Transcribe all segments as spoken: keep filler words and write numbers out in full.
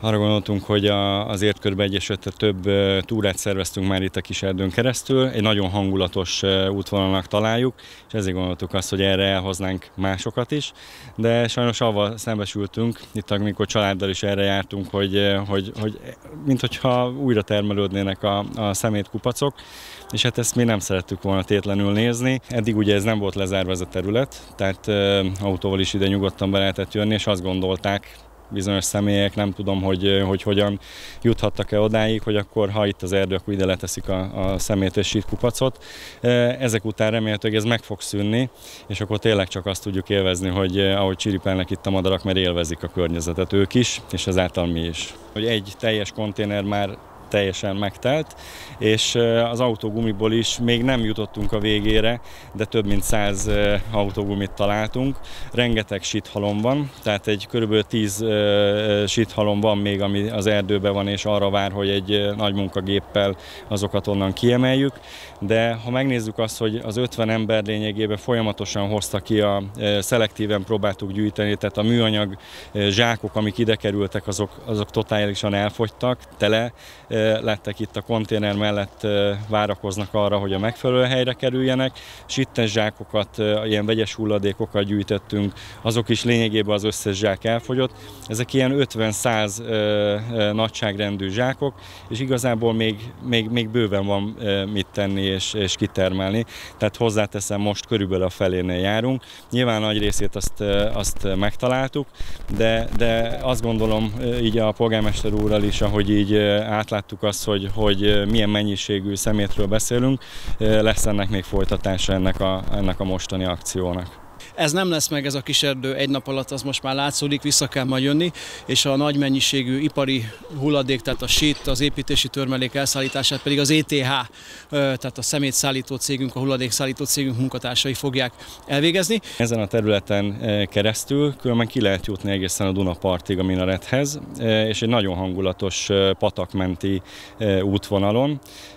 Arra gondoltunk, hogy a, az Értkörbe Egyesülettel több túrát szerveztünk már itt a Kiserdőn keresztül, egy nagyon hangulatos útvonalnak találjuk, és ezért gondoltuk azt, hogy erre elhoznánk másokat is, de sajnos avval szembesültünk, itt amikor családdal is erre jártunk, hogy, hogy, hogy minthogyha újra termelődnének a, a szemétkupacok, és hát ezt mi nem szerettük volna tétlenül nézni. Eddig ugye ez nem volt lezárva ez a terület, tehát autóval is ide nyugodtan be lehetett jönni, és azt gondolták bizonyos személyek, nem tudom, hogy, hogy hogyan juthattak-e odáig, hogy akkor, ha itt az erdő, akkor ide leteszik a, a szemét és sítkupacot. Ezek után remélhetőleg ez meg fog szűnni, és akkor tényleg csak azt tudjuk élvezni, hogy ahogy csiripelnek itt a madarak, mert élvezik a környezetet ők is, és ezáltal mi is. Hogy egy teljes konténer már teljesen megtelt, és az autógumiból is még nem jutottunk a végére, de több mint száz autógumit találtunk. Rengeteg síthalom van, tehát egy körülbelül tíz síthalom van még, ami az erdőben van, és arra vár, hogy egy nagy munkagéppel azokat onnan kiemeljük. De ha megnézzük azt, hogy az ötven ember lényegében folyamatosan hozta ki, a szelektíven próbáltuk gyűjteni, tehát a műanyag zsákok, amik ide kerültek, azok, azok totálisan elfogytak, tele lettek itt a konténer mellett, várakoznak arra, hogy a megfelelő helyre kerüljenek. Sittes zsákokat, ilyen vegyes hulladékokat gyűjtöttünk, azok is lényegében az összes zsák elfogyott. Ezek ilyen ötven-száz nagyságrendű zsákok, és igazából még, még, még bőven van mit tenni és, és kitermelni. Tehát hozzáteszem, most körülbelül a felénél járunk. Nyilván nagy részét azt, azt megtaláltuk, de, de azt gondolom így a polgármester úrral is, ahogy így átláttuk azt, hogy, hogy milyen mennyiségű szemétről beszélünk, lesz ennek még folytatása ennek a, ennek a mostani akciónak. Ez nem lesz meg, ez a Kiserdő egy nap alatt, az most már látszódik, vissza kell majd jönni, és a nagy mennyiségű ipari hulladék, tehát a sít, az építési törmelék elszállítását pedig az é té há, tehát a szemétszállító cégünk, a hulladékszállító cégünk munkatársai fogják elvégezni. Ezen a területen keresztül különben ki lehet jutni egészen a Dunapartig a minarethez, és egy nagyon hangulatos patakmenti útvonalon.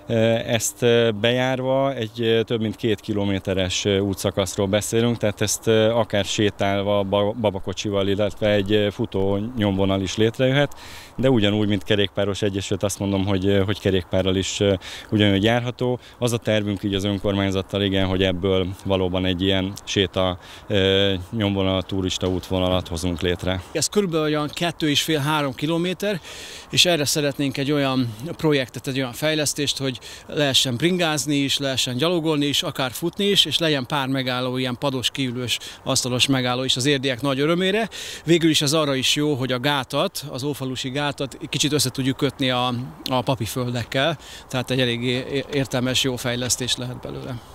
Ezt bejárva egy több mint két kilométeres útszakaszról beszélünk, tehát ezt akár sétálva, babakocsival, illetve egy futó nyomvonal is létrejöhet, de ugyanúgy, mint kerékpáros egyesület, azt mondom, hogy, hogy kerékpárral is ugyanúgy járható. Az a tervünk így az önkormányzattal, igen, hogy ebből valóban egy ilyen séta nyomvonal, turista útvonalat hozunk létre. Ez körülbelül olyan kettő és fél három kilométer, és erre szeretnénk egy olyan projektet, egy olyan fejlesztést, hogy lehessen bringázni is, lehessen gyalogolni is, akár futni is, és legyen pár megálló, ilyen pados, kiülős, asztalos megálló is az érdiek nagy örömére. Végül is ez arra is jó, hogy a gátat, az ófalusi gátat kicsit össze tudjuk kötni a, a papiföldekkel, tehát egy eléggé értelmes, jó fejlesztés lehet belőle.